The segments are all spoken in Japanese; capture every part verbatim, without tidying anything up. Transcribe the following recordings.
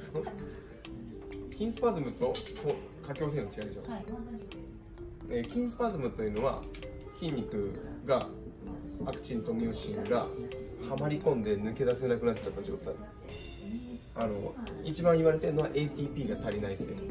筋スパズムと下胸線の違いでしょ、はい、えー、筋スパズムというのは筋肉がアクチンとミオシンがはまり込んで抜け出せなくなっちゃった状態。あの一番言われてるのは エーティーピー が足りない線。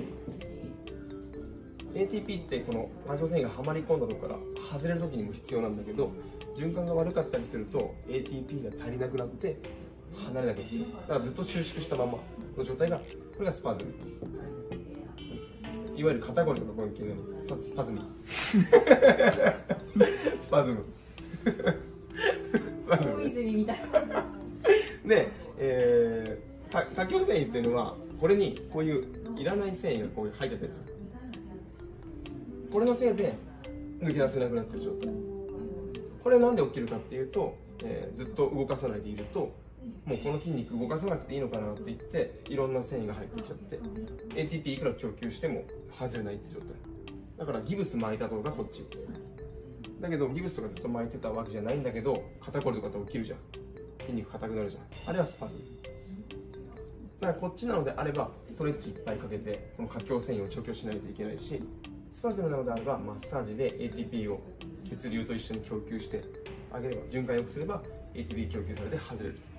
エーティーピー ってこの下胸線がはまり込んだところから外れる時にも必要なんだけど、循環が悪かったりすると エーティーピー が足りなくなって離れなくなっちゃう。だからずっと収縮したままの状態が、これがスパズム。いわゆる肩こりとかこういう系のスパズミスパズム大泉みたいなで、えー、か下胸線維っていうのはこれにこういういらない繊維がこういう入っちゃったやつ、これのせいで抜け出せなくなってる状態。これなんで起きるかっていうと、えー、ずっと動かさないでいるともうこの筋肉動かさなくていいのかなって言っていろんな繊維が入ってきちゃって エーティーピー いくら供給しても外れないって状態だから、ギブス巻いたとこがこっちだけど、ギブスとかずっと巻いてたわけじゃないんだけど、肩こりとかって起きるじゃん、筋肉硬くなるじゃん、あれはスパズムだから。こっちなのであればストレッチいっぱいかけてこの下胸繊維を除去しないといけないし、スパズムなのであればマッサージで エーティーピー を血流と一緒に供給してあげれば、循環よくすれば エーティーピー 供給されて外れる。